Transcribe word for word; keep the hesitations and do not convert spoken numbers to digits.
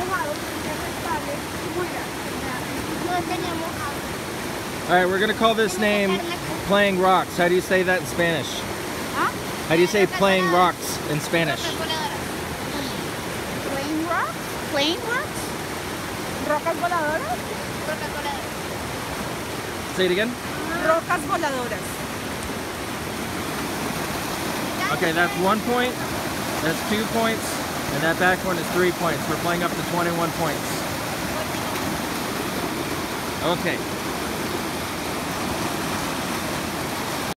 All right, we're gonna call this name Playing Rocks. How do you say that in Spanish? How do you say playing rocks in Spanish? Playing rocks? Playing rocks? Rocas voladoras? Rocas voladoras. Say it again. Rocas voladoras. Okay, that's one point, that's two points, and that back one is three points. We're playing up to twenty-one points. Okay.